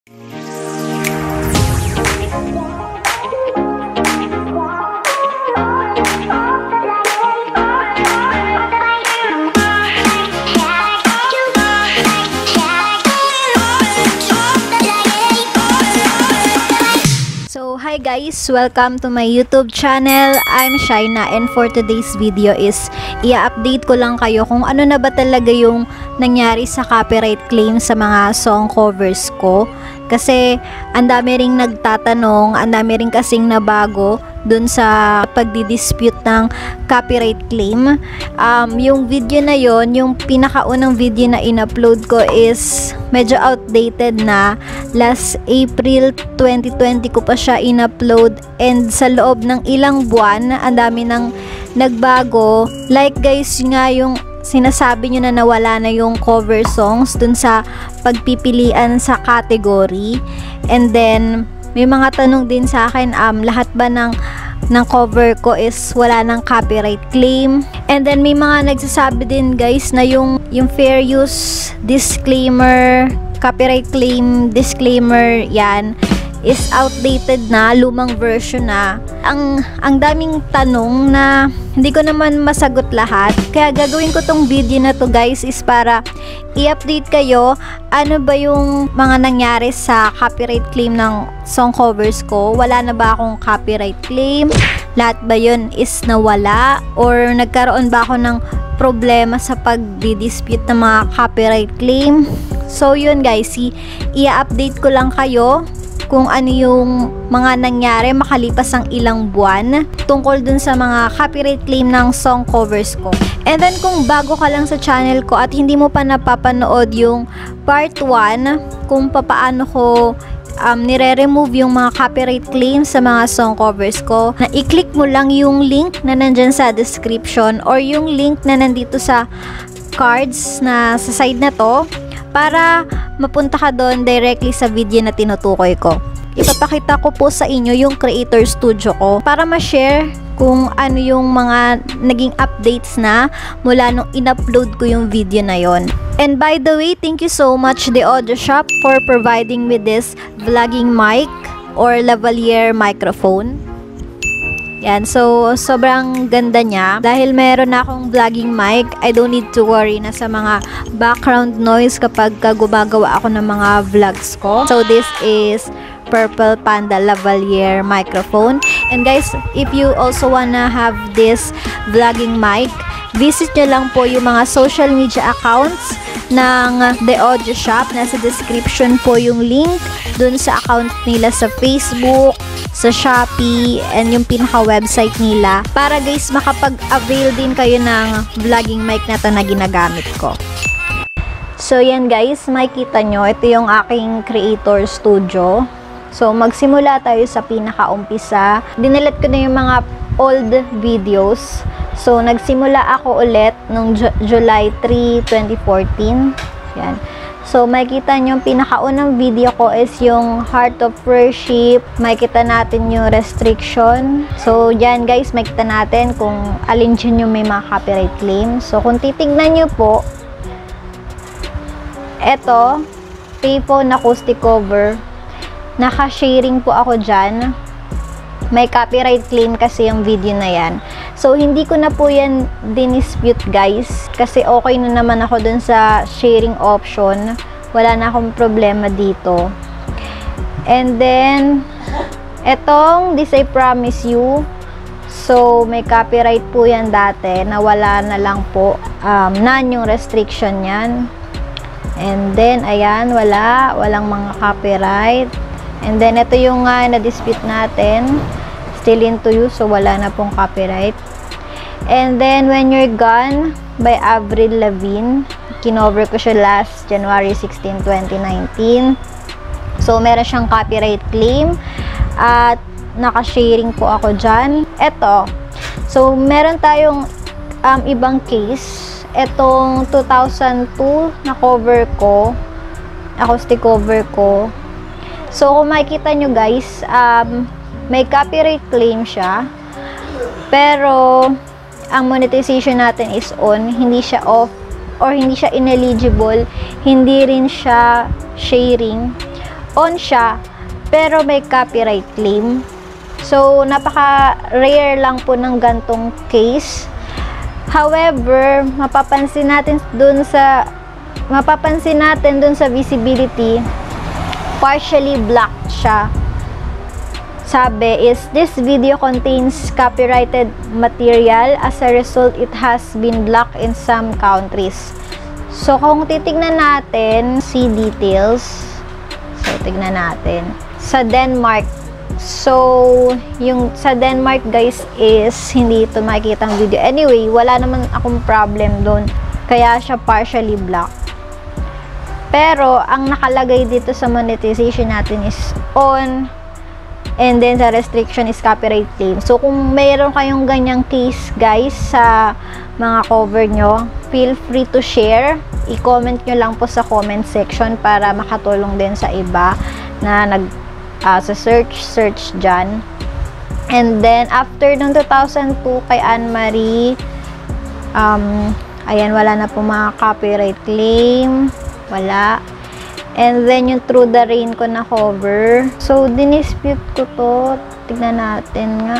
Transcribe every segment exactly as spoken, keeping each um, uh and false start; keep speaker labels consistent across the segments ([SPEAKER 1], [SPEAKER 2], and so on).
[SPEAKER 1] Hi guys! Welcome to my YouTube channel. I'm Shinea and for today's video is i-update ko lang kayo kung ano na ba talaga yung nangyari sa copyright claim sa mga song covers ko. Kasi ang dami ring nagtatanong, ang dami ring kasing nabago dun sa pagdidispute ng copyright claim. Um, yung video na yon, yung pinakaunang video na in-upload ko is medyo outdated na. Last April twenty twenty ko pa siya in-upload and sa loob ng ilang buwan, ang dami nang nagbago. Like guys, nga yung sinasabi nyo na nawala na yung cover songs dun sa pagpipilian sa category. And then may mga tanong din sa akin, um, lahat ba ng ng cover ko is wala ng copyright claim? And then may mga nagsasabi din guys na yung yung fair use disclaimer, copyright claim disclaimer, yan is outdated na, lumang version na. Ang ang daming tanong na hindi ko naman masagot lahat. Kaya gagawin ko tong video na to guys is para i-update kayo ano ba yung mga nangyari sa copyright claim ng song covers ko. Wala na ba akong copyright claim? Lahat ba yun is nawala? Or nagkaroon ba ako ng problema sa pagdidispute ng mga copyright claim? So yun guys, i-update ko lang kayo kung ano yung mga nangyari makalipas ang ilang buwan tungkol dun sa mga copyright claim ng song covers ko. And then kung bago ka lang sa channel ko at hindi mo pa napapanood yung part one kung papaano ko um, nire-remove yung mga copyright claims sa mga song covers ko, na i-click mo lang yung link na nandyan sa description or yung link na nandito sa cards na sa side na to, para mapunta ka doon directly sa video na tinutukoy ko. Ipapakita ko po sa inyo yung creator studio ko para ma-share kung ano yung mga naging updates na mula nung in-upload ko yung video na yon. And by the way, thank you so much the Audio Shop for providing me this vlogging mic or Lavalier Microphone. Yan, so sobrang ganda niya. Dahil meron na akong vlogging mic, I don't need to worry na sa mga background noise kapag gumagawa ako ng mga vlogs ko. So this is Purple Panda Lavalier Microphone. And guys, if you also wanna have this vlogging mic, visit nyo lang po yung mga social media accounts ng The Audio Shop. Nasa description po yung link dun sa account nila sa Facebook, sa Shopee, and yung pinaka-website nila para guys makapag-avail din kayo ng vlogging mic na to na ginagamit ko. So yan guys, makikita nyo, ito yung aking creator studio. So magsimula tayo sa pinaka-umpisa. Dinilit ko na yung mga old videos. So nagsimula ako ulit nung July three, twenty fourteen. Yan. So, makikita nyo yung pinakaunang video ko is yung Heart of Worship. Makikita natin yung restriction. So, yan guys, makikita natin kung alin dyan yung may mga copyright claim. So, kung titignan nyo po, eto, payphone acoustic cover. Naka-sharing po ako dyan. May copyright claim kasi yung video na yan. So, hindi ko na po yan dinispute guys. Kasi okay na naman ako dun sa sharing option. Wala na akong problema dito. And then, etong This I Promise You. So, may copyright po yan dati. Nawala na lang po. Um, none yung restriction yan. And then, ayan, wala. Walang mga copyright. And then, ito yung uh, na-dispute natin. Still Into You, so wala na pong copyright. And then When You're Gone by Avril Lavigne, kinover ko siya last January sixteenth, twenty nineteen. So meron siyang copyright claim at naka-sharing po ako dyan. Eto, so meron tayong um, ibang case. Etong two thousand two na cover ko, acoustic cover ko. So kung makikita nyo guys, um, may copyright claim siya, pero ang monetization natin is on, hindi siya off or hindi siya ineligible, hindi rin siya sharing. on siya, pero may copyright claim. So, napaka-rare lang po ng gantong case. However, mapapansin natin dun sa mapapansin natin dun sa visibility, partially blocked siya. Sabi is, this video contains copyrighted material. As a result, it has been blocked in some countries. So, kung titignan natin, see details. So, tignan natin. Sa Denmark, so, yung sa Denmark guys is hindi ito makikita ang video. Anyway, wala naman akong problem doon. Kaya siya partially blocked. Pero, ang nakalagay dito sa monetization natin is on, and then sa restriction is copyright claim. So, kung mayroon kayong ganyang case guys sa mga cover nyo, feel free to share. I-comment nyo lang po sa comment section para makatulong din sa iba na nag Uh, sa search, search dyan. And then, after nung two thousand two kay Anne-Marie, um, ayan, wala na po mga copyright claim. Wala. And then, yung Through the Rain ko na cover. So, dinispute ko to. Tignan natin nga.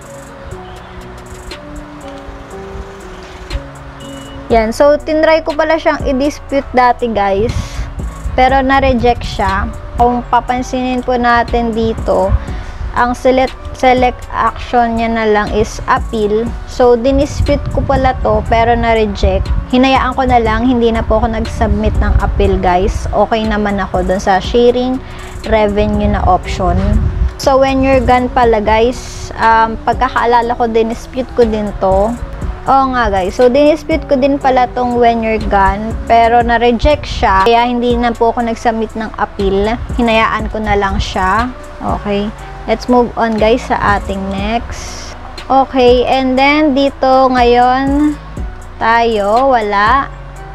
[SPEAKER 1] Yan. So, tinry ko pala siyang i-dispute dati, guys. Pero, na-reject siya. Kung papansinin po natin dito, ang select, select action niya na lang is appeal. So, dinispute ko pala to, pero na-reject. Hinayaan ko na lang, hindi na po ako nag-submit ng appeal, guys. Okay naman ako dun sa sharing revenue na option. So, when you're gone pala, guys, um, pagkakaalala ko, dinispute ko din to. Oo nga guys, so dinispute ko din pala tong when you're gone, pero na-reject siya, kaya hindi na po ako nag-submit ng appeal. Hinayaan ko na lang siya. Okay, let's move on guys sa ating next. Okay, and then dito ngayon tayo, wala.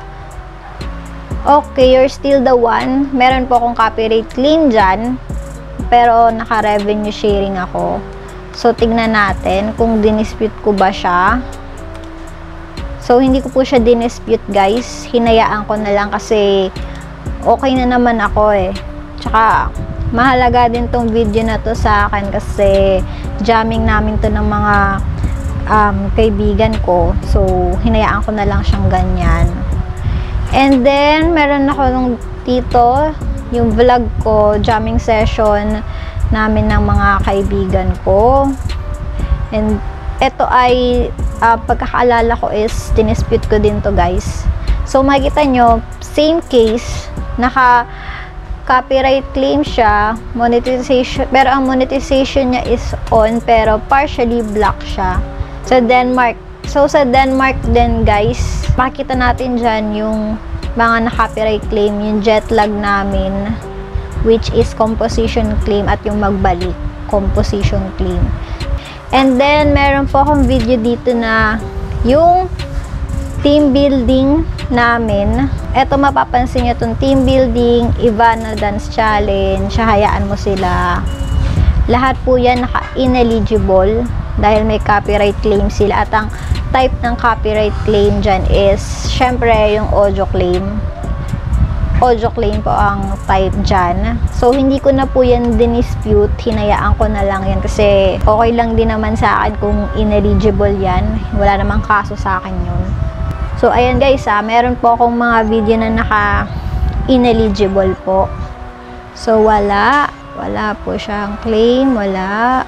[SPEAKER 1] Okay, you're still the one. Meron po akong copyright claim dyan, pero naka-revenue sharing ako. So, tignan natin kung dinispute ko ba siya. So, hindi ko po siya dinispute guys. Hinayaan ko na lang kasi okay na naman ako eh. Tsaka, mahalaga din tong video na to sa akin kasi jamming namin to ng mga um, kaibigan ko. So, hinayaan ko na lang siyang ganyan. And then, meron ako nung dito, yung vlog ko, jamming session namin ng mga kaibigan ko. And, ito ay uh, pagkakaalala ko is dinispute ko din to guys. So makikita nyo, same case, naka copyright claim siya, monetization, pero ang monetization niya is on, pero partially block siya. Sa Denmark, so sa Denmark din guys, makikita natin dyan yung mga na-copyright claim, yung jet lag namin, which is composition claim, at yung magbalik, composition claim. And then, meron po akong video dito na yung team building namin. Eto, mapapansin nyo itong team building, Ivana Dance Challenge, hayaan mo sila. Lahat po yan naka-ineligible dahil may copyright claim sila. At ang type ng copyright claim dyan is, syempre, yung audio claim. Audio claim po ang type dyan. So, hindi ko na po yan dinispute. Hinayaan ko na lang yan kasi okay lang din naman sa akin kung ineligible yan. Wala namang kaso sa akin yun. So, ayan guys ha. Meron po akong mga video na naka-ineligible po. So, wala. Wala po siyang claim. Wala.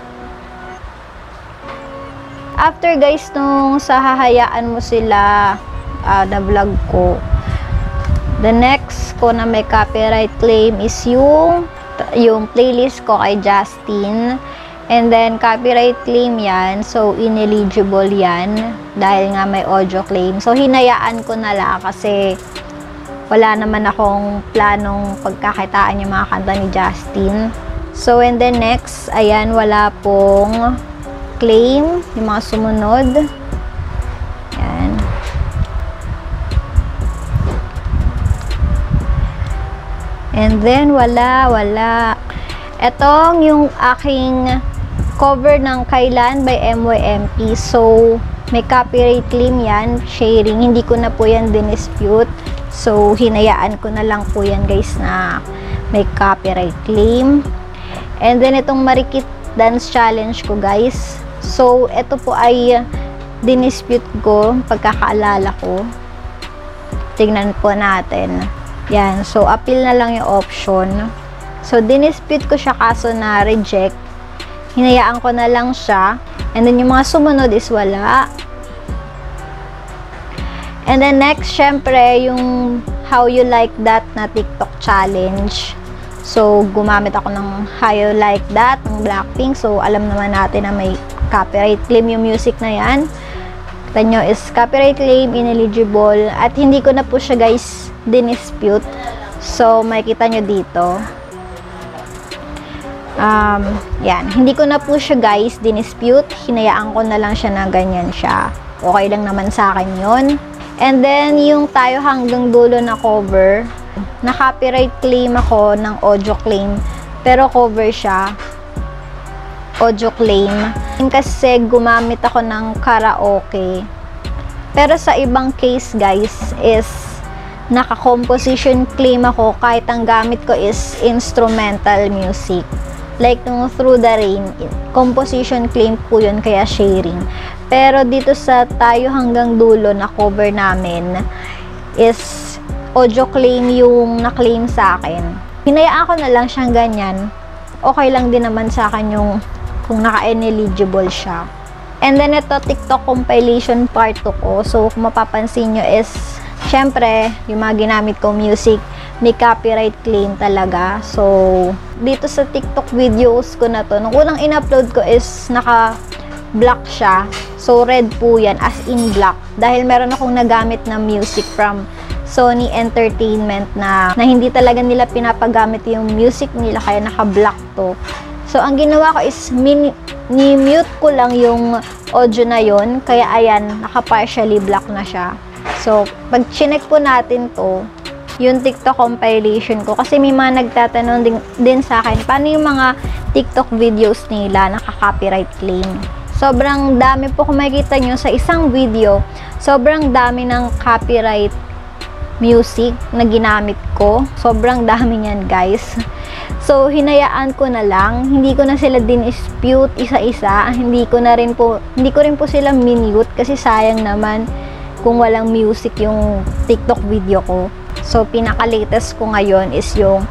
[SPEAKER 1] After guys, nung sa hahayaan mo sila uh, na vlog ko, the next ko na may copyright claim is yung yung playlist ko kay Justin. And then, copyright claim yan. So, ineligible yan. Dahil nga may audio claim. So, hinayaan ko na lang kasi wala naman akong planong pagkakitaan yung mga kanta ni Justin. So, and then next, ayan, wala pong claim. Yung mga sumunod. Ayan. And then, wala, wala. Etong yung aking cover ng Kailan by M Y M P. So, may copyright claim yan. Sharing. Hindi ko na po yan dinispute. So, hinayaan ko na lang po yan guys na may copyright claim. And then itong Marikit Dance Challenge ko guys. So ito po ay dinispute ko, pagkakaalala ko. Tingnan po natin. Yan, so appeal na lang yung option. So dinispute ko siya kaso na reject. Hinayaan ko na lang siya. And then yung mga sumunod is wala. And then next, syempre, yung How You Like That na TikTok challenge. So, gumamit ako ng How You Like That ng Blackpink. So, alam naman natin na may copyright claim yung music na yan. Kita nyo is copyright claim, ineligible. At hindi ko na po siya guys dinispute. So, makikita nyo dito. Um, yan. Hindi ko na po siya guys dinispute. Hinayaan ko na lang siya na ganyan siya. Okay lang naman sa akin yun. And then, yung Tayo Hanggang Dulo na cover, na copyright claim ako ng audio claim. Pero cover siya. Audio claim. Kasi gumamit ako ng karaoke. Pero sa ibang case guys is naka-composition claim ako kahit ang gamit ko is instrumental music. Like nung Through the Rain, composition claim po yun, kaya sharing. Pero dito sa Tayo Hanggang Dulo na cover namin is audio claim yung na-claim sa akin. Hinayaan ko na lang siyang ganyan. Okay lang din naman sa akin yung kung naka-ineligible siya. And then ito, TikTok compilation part two ko. So kung mapapansin nyo is syempre, yung mga ginamit kong music may copyright claim talaga. So, dito sa TikTok videos ko na to, nung unang in-upload ko is naka-black siya. So, red po yan, as in black. Dahil meron akong nagamit na music from Sony Entertainment na, na hindi talaga nila pinapagamit yung music nila, kaya naka-black to. So, ang ginawa ko is ni-mute ko lang yung audio na yon, kaya ayan, naka-partially black na siya. So, pag chinek po natin to, yung TikTok compilation ko, kasi may mga nagtatanong din, din sa akin, paano yung mga TikTok videos nila naka-copyright claim. Sobrang dami po, kung makikita nyo sa isang video, sobrang dami ng copyright music na ginamit ko. Sobrang dami niyan guys. So, hinayaan ko na lang. Hindi ko na sila din-dispute isa-isa. Hindi ko na rin po, hindi ko rin po sila minute kasi sayang naman kung walang music yung TikTok video ko. So, pinaka-latest ko ngayon is yung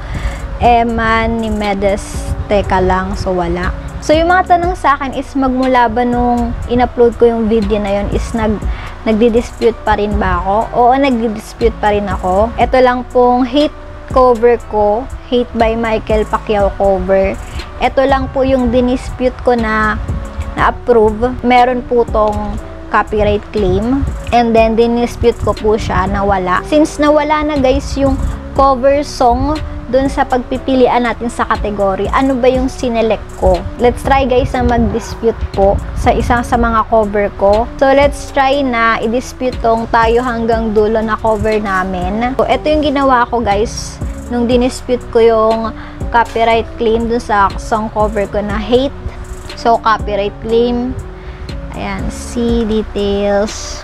[SPEAKER 1] Eman ni Medes. Teka lang, so wala. So, yung mga tanong sa akin is magmula ba nung in-upload ko yung video na yun is nag, nagdi-dispute pa rin ba ako? Oo, nagdi-dispute pa rin ako. Ito lang pong hate cover ko, Hate by Michael Pacquiao cover. Ito lang po yung dinispute ko na na-approve. Meron po tong copyright claim. And then, dinispute ko po siya na wala. Since nawala na guys yung cover song dun sa pagpipilian natin sa category, ano ba yung sinelect ko? Let's try guys na mag-dispute po sa isang sa mga cover ko. So, let's try na i-dispute tong Tayo Hanggang Dulo na cover namin. So, ito yung ginawa ko guys nung dinispute ko yung copyright claim dun sa song cover ko na Hate. So, copyright claim. Ayan, see details.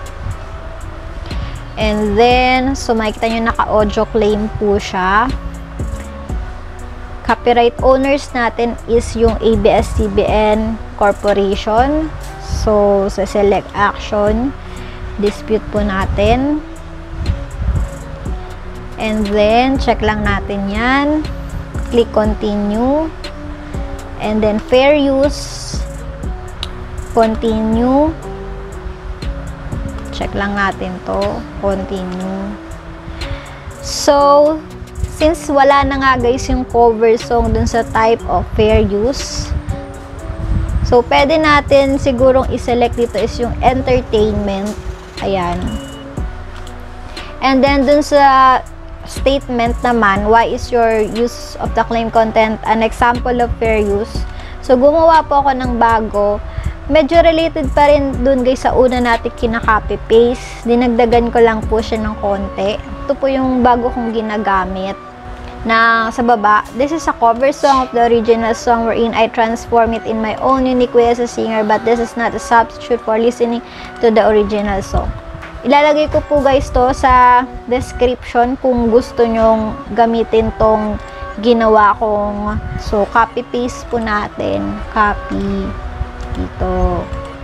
[SPEAKER 1] And then, so makikita nyo naka-audio claim po siya. Copyright owners natin is yung A B S C B N Corporation. So, sa select action, dispute po natin. And then, check lang natin yan. Click continue. And then, fair use. Continue. Check lang natin to. Continue. So, since wala na nga guys yung cover song dun sa type of fair use, so, pwede natin sigurong i-select dito is yung entertainment. Ayan. And then, dun sa statement naman, why is your use of the claim content an example of fair use? So, gumawa po ako ng bago. Medyo related pa rin dun guys sa una natin kinaka-copy paste. Dinagdagan ko lang po siya ng konti. Ito po yung bago kong ginagamit. Na sa baba, this is a cover song of the original song wherein I transform it in my own unique way as a singer, but this is not a substitute for listening to the original song. Ilalagay ko po guys to sa description kung gusto nyong gamitin tong ginawa kong, so copy paste po natin, copy dito,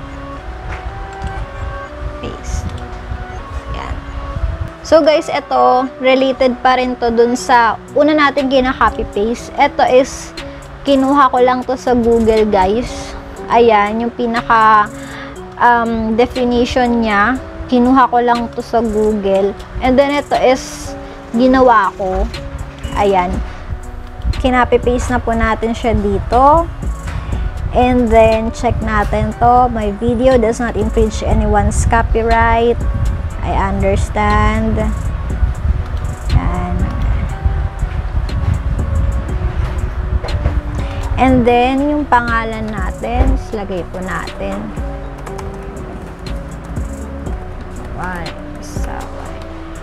[SPEAKER 1] paste. Yan. So guys, ito related pa rin to dun sa una natin gina-copy paste. Ito is kinuha ko lang to sa Google, guys. Ayan, yung pinaka um, definition niya, kinuha ko lang to sa Google. And then ito is ginawa ko. Ayan. Kinapi-paste na po natin siya dito. And then, check natin to. My video does not infringe anyone's copyright. I understand. Ayan. And then, yung pangalan natin, lagay po natin. One, Saway.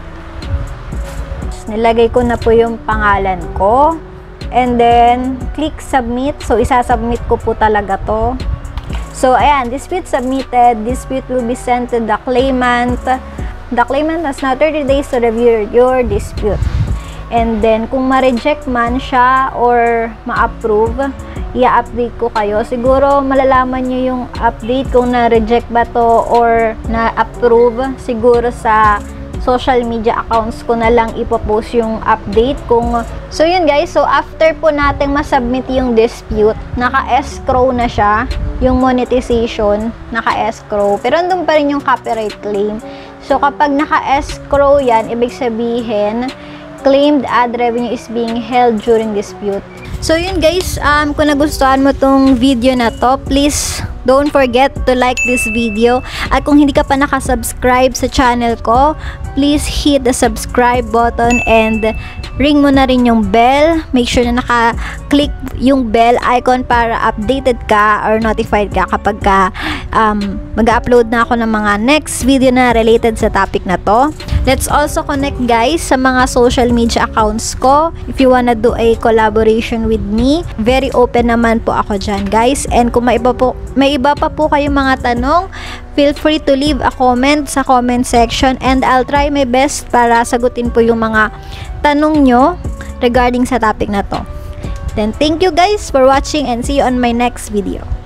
[SPEAKER 1] Nilagay ko na po yung pangalan ko. And then, click submit. So, isasubmit ko po talaga to. So, ayan, dispute submitted. Dispute will be sent to the claimant. The claimant has now thirty days to review your dispute. And then, kung ma-reject man siya or ma-approve, i-update ko kayo. Siguro, malalaman nyo yung update kung na-reject ba to or na-approve. Siguro sa social media accounts ko na lang ipopost yung update kung so yun guys. So after po nating masubmit yung dispute, naka-escrow na siya yung monetization, naka-escrow pero andun pa rin yung copyright claim. So kapag naka-escrow yan, ibig sabihin claimed ad revenue is being held during dispute. So yun guys, um, kung nagustuhan mo tong video na to, please don't forget to like this video. At kung hindi ka pa nakasubscribe sa channel ko, please hit the subscribe button and ring mo na rin yung bell. Make sure na naka-click yung bell icon para updated ka or notified ka kapag ka, um, mag-upload na ako ng mga next video na related sa topic na to. Let's also connect guys sa mga social media accounts ko. If you wanna do a collaboration with me, very open naman po ako dyan guys. And kung may iba, po, may iba pa po kayong mga tanong, feel free to leave a comment sa comment section and I'll try my best para sagutin po yung mga tanong nyo regarding sa topic na to. Then thank you guys for watching and see you on my next video.